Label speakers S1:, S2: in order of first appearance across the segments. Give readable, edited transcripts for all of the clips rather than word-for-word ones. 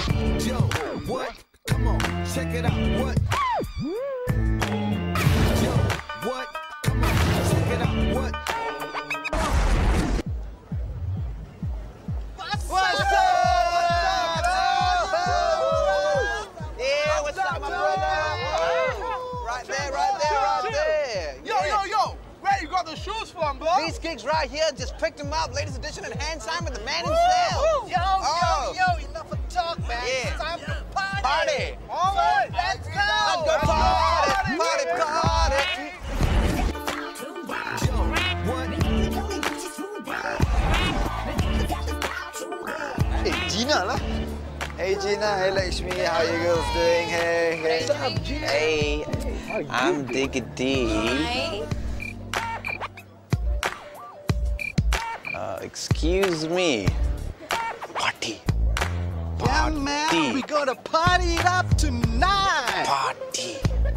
S1: Yo, what? Come on, check it out. What? Yo, what? Come on, check it out. What?
S2: What's up? Yeah, what's up, my brother? Right there.
S3: Yo. Where you got the shoes from, bro?
S2: These kicks right here, just picked them up. Latest edition and hand signed with the man himself.
S3: Yo, enough of talk, man.
S2: Yeah.
S3: It's time to party.
S2: Party.
S3: All right, let's go.
S2: Let's go party.
S1: Yo, what?
S4: Hey, Gina lah. Hey, Gina. Hey, Lakshmi. How you girls doing? Hey.
S2: What's up, Gina? Hey, I'm Diggity. Excuse me. Party.
S3: Yeah, man. We gonna party it up tonight.
S2: Party.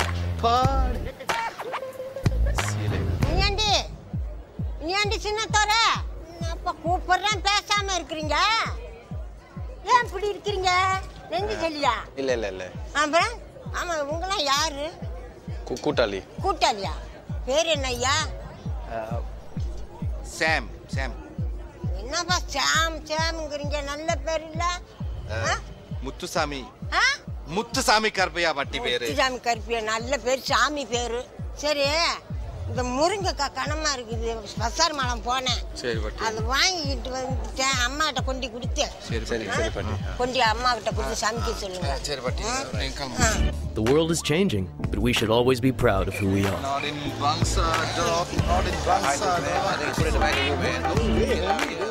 S5: நீ சின்ன தோற அப்ப கூப்பிடுறேன் பேசாம இருக்கிறீங்க ஏன் இப்படி இருக்கிறீங்க நெஞ்சு சொல்லியா
S2: இல்ல
S5: அப்புறம் ஆமா உங்களாம் யாரு கூட்டாளியா பேர் என்ன ஐயா
S4: Sam.
S5: என்னப்பா சாம்ங்கிறீங்க நல்ல பேர் இல்ல
S4: Muthusamy.
S5: ஆ?
S4: Muthusamy Karpaya Vatti பேரு.
S5: முத்துசாமி கருப்பியா நல்ல பேர் சாமி பேரு சரி இந்த முருங்கைக்காய் கனமா இருக்குது பசார் மலம் போனேன்
S4: சரி பாட்டி.
S5: அது வாங்கிட்டு வந்துட்டேன் அம்மாட்ட கொண்டு கொடுத்தேன்
S4: சரி பாட்டி.
S5: கொண்டு அம்மா கிட்ட கொடுத்து சமைக்க சொல்லுங்க
S4: சரி பாட்டி.
S6: The world is changing, but we should always be proud of who we are.
S4: Not in Bangsa, dog. Not in Bangsa.
S2: I think put it in the back of you, man.